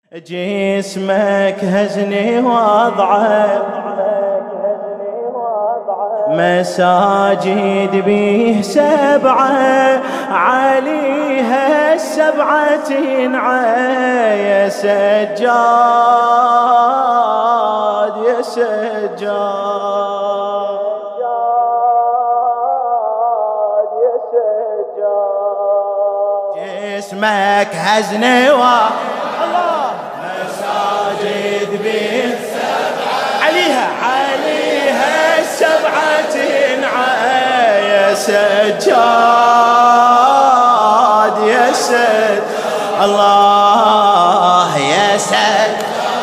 جسمك هزني وضعه مساجد بيه 7 عليها 7 يا سجاد يا سجاد يا سجاد جسمك هزني مساجد بيه 7 عليها 7 يا سجاد يا سجاد الله يا سجاد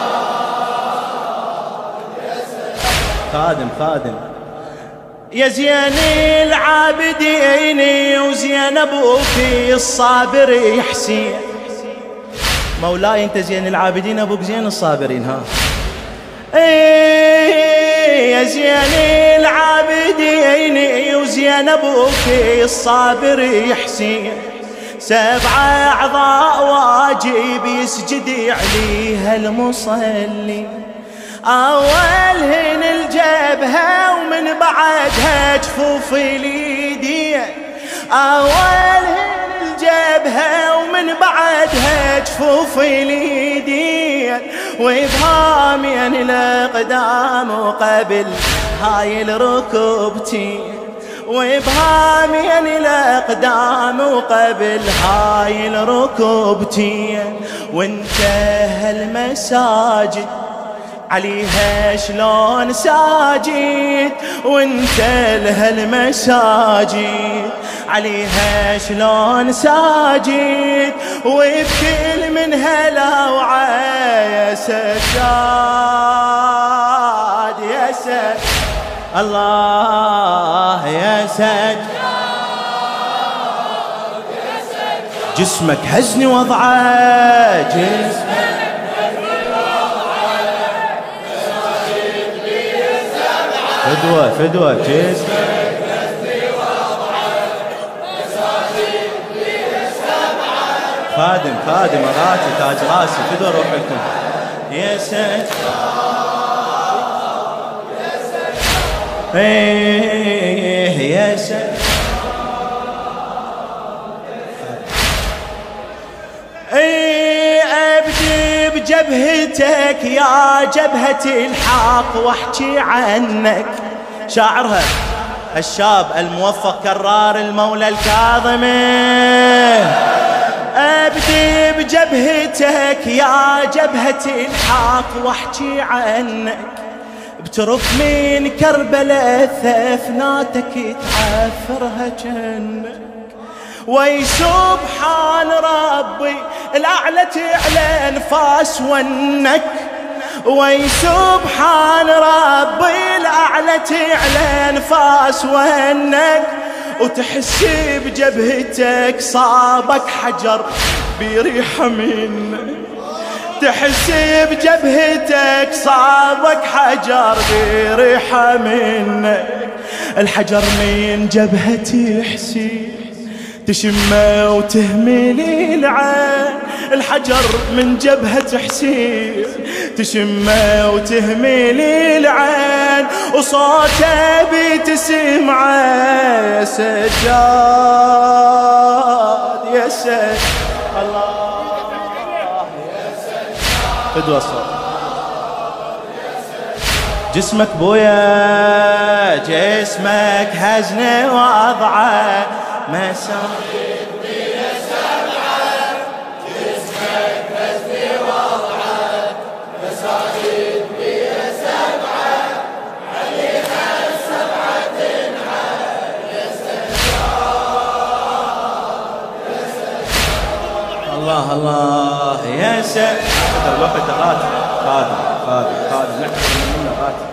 خادم يا زين العابدين وزين ابوك الصابر حسين مولاي انت زين العابدين ابوك زين الصابرين ها يا زين العابدين وزين ابوك الصابر حسين 7 أعضاء واجب يسجد عليها المصلي أولهن الجبهة ومن بعدها جفوف اليدين أولهن الجبهة ومن بعدها جفوف اليدين وإبهامين الأقدام وقبل هاي الركبتين وإبهامين الأقدام وقبل هاي الركبتين وانتهى المساجد عليها شلون ساجد وانتهى المساجد عليها شلون ساجد وبكل منها لوعة يا سجاد يا سجاد الله يا سجاد جسمك هزني وضعه جسمك فدوة جسمك هزني وضعه مساجد بيه 7 خادم راسي تاج راسي فدوة روح لكم يا سجاد يا سجاد أبدي بجبهتك يا جبهة الحق واحكي عنك شاعرها الشاب الموفق كرار المولى الكاظم أبدي بجبهتك يا جبهة الحق واحكي عنك بترك من كربلاء ثفناتك تعفرها جنك وي سبحان ربي الأعلى تعلى انفاس ونك وي سبحان ربي الأعلى تعلى انفاس ونك وتحس بجبهتك صابك حجر بريحة منك تحس بجبهتك صابك حجر بريحة منك الحجر من جبهتي حسين تشمه وتهملي العين الحجر من جبهة حسين تشمه وتهملي العين وصوته بتسمعه يا سجاد يا سجاد الله فدوة الصوت جسمك بويا جسمك هزني وضعه مساجد بيه 7 جسمك هزني وضعه مساجد بيه 7 عليها 7 يا سجاد الله يا سجاد الوقت خادم نحن من غاتب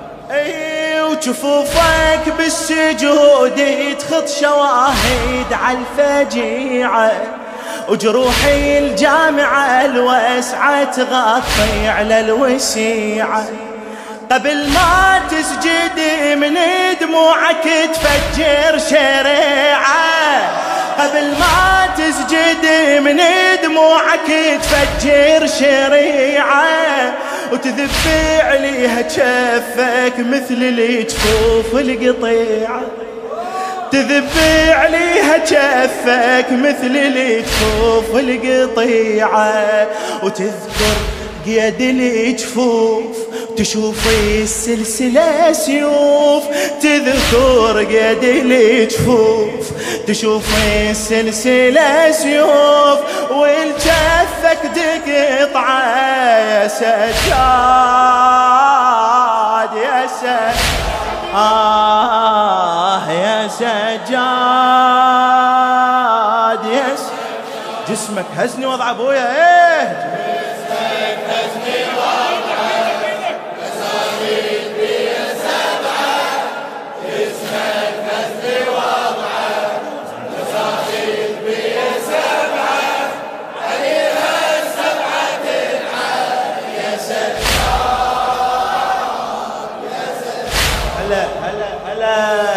وجفوفك بالسجود تخط شواهد على الفجيعة وجروحي الجامعة الواسعة تغطي على الوسيعة قبل ما تسجد من دموعك تفجر شريعة قبل ما تسجد من دموعك تفجر شريعة وتذب عليها جفك مثل الجفوف القطيعة، تذب عليها جفك مثل الجفوف القطيعة، وتذكر قيد الجفوف تشوفي السلسلة سيوف، تذكر قيد الجفوف تشوفي السلسلة سيوف، والجفك تقطعه يا سجاد يا سجاد يا سجاد يا سجاد. جسمك هزني وضع ابويا ايه جسمك هزني وضعه مساويك بيا سبعة، جسمك هزني وضعه مساويك بيا سبعة، عليها السبعة تنعاد يا سجاد يا سجاد. هلا هلا هلا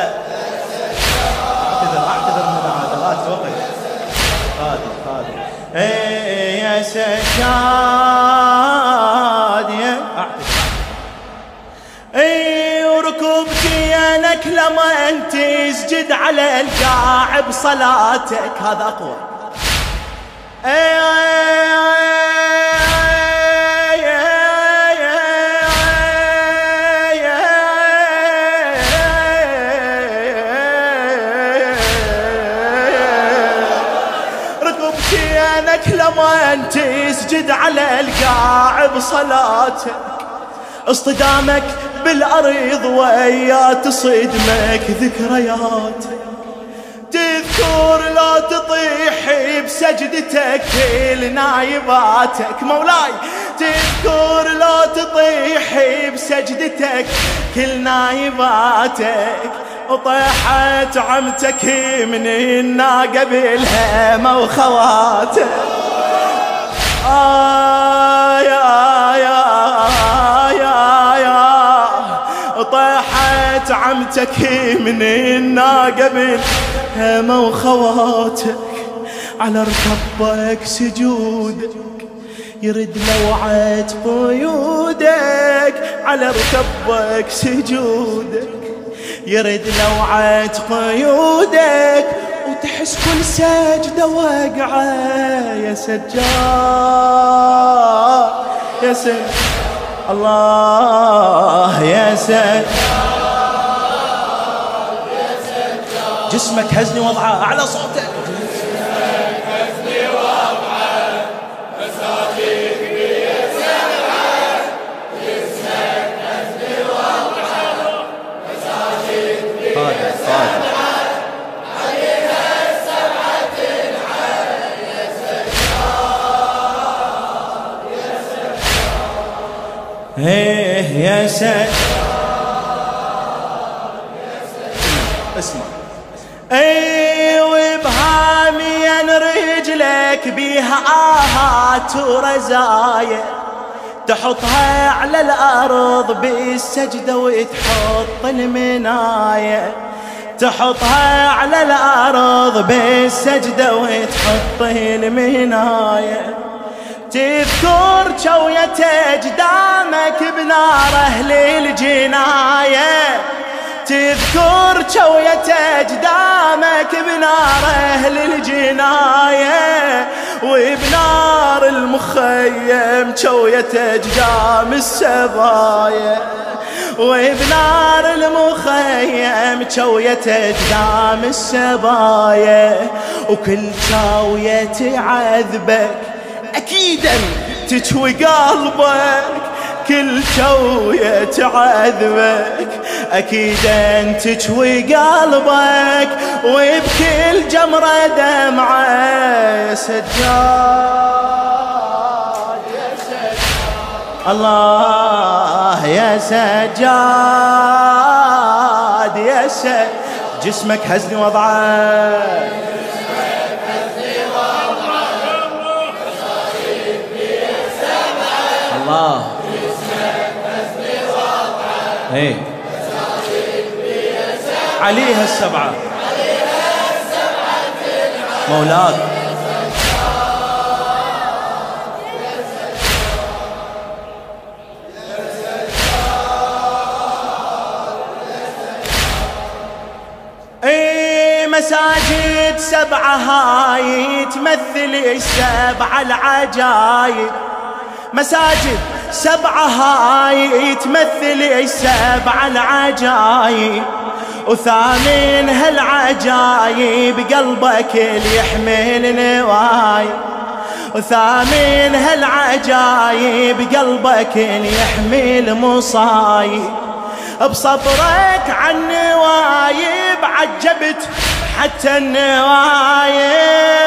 اعتذر من العادلات وقت خادم ايه يا سجاد يا ايه، وركبتي انك لما انت تسجد على القاع بصلاتك هذا اقوى لما انت تسجد على القاع بصلاتك، اصطدامك بالارض ويا تصدمك ذكرياتك، تذكر لا تطيح بسجدتك كل نايباتك مولاي، تذكر لا تطيح بسجدتك كل نايباتك، وطيحت عمتك من الناقة بالهمة وخواتك يا طيحت عمتك من الناقة بالهمة وخواتك، على ركبك سجودك يرد لوعة قيودك، على ركبك سجودك يرد لوعة قيودك، وتحس كل سجدة واقعة يا سجاد يا سجاد الله يا سجاد. جسمك هزني وضعه أعلى صوتك، جسمك هزني وضعه مساويك بيا سبعة، جسمك هزني وضعه مساويك بيا سبعة، عليها السبعة تنعاد يا سجاد يا سجاد ايه يا سجاد. اسمع اي وبهامين رجلك بيها آهات ورزايا، تحطها على الأرض بالسجدة وتحط المناية، تحطها على الأرض بالسجدة وتحط المناية، تذكر شوية أجدامك بنار أهل الجناية، تذكر شوية أجدامك بنار أهل الجناية، وبنار المخيم شوية أجدام السبايا، وبنار المخيم شوية أجدام السبايا، وكل شاوية تعذبك أكيدا تشوي قلبك، كل شوية تعذبك أكيدا تشوي قلبك، وبكل جمرة دمعة يا سجاد يا سجاد الله يا سجاد يا سجاد. جسمك هزني وضعه الله ايه عليها السبعة مولاك. مساجد سبعة هاي تمثل السبع العجايب، مساجد سبعة هاي تمثل السبع العجايب، وثامن هالعجايب قلبك اللي يحمل نوايب، وثامن هالعجايب قلبك اللي يحمل مصايب. بصبرك عن نوايب عجبت حتى النوايب،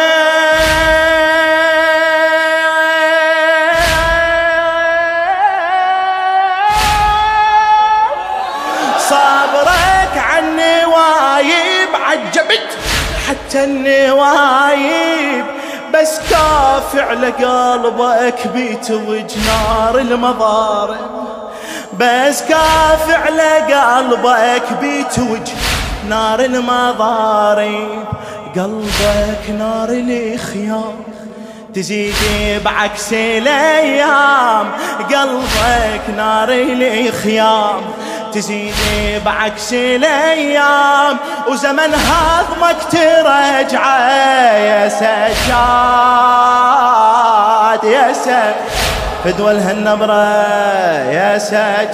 صبرك عن نوايب عجبت حتى النوايب، بس كافع لقلبك بيتوج نار المضارب، بس كافع لقلبك بيتوج نار المضارب، قلبك نار الخيام تزيد بعكس الايام، قلبك نار الخيام تزيد بعكس الايام، وزمن هضمك ترجعه يا سجاد يا سجاد فدوى الهالنبرة يا سجاد،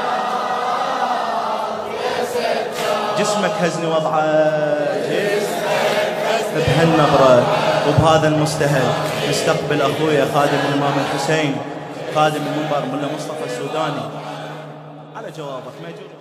جسمك هزني وضعه بهالنبرة. وبهذا المستهل نستقبل أخويا خادم الإمام الحسين خادم المنبر ملا مصطفى السوداني على جوابك.